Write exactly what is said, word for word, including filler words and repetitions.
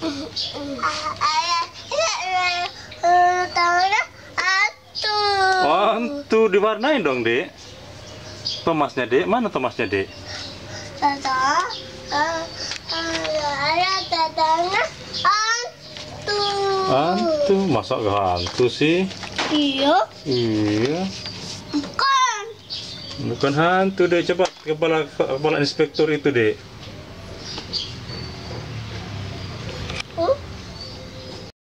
Hantu diwarnain dong, Dek. Thomasnya, Dek. Mana Thomasnya, Dek? Hantu, masa gak hantu sih? Iya. Iya. Bukan. Bukan hantu, Dek. Coba kepala kepala inspektur itu, Dek.